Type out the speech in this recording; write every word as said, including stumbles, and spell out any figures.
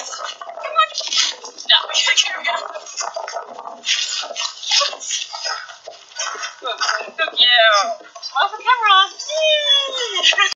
No, we gotta carry it. Good, good, good. Yeah. Off the camera. Yay!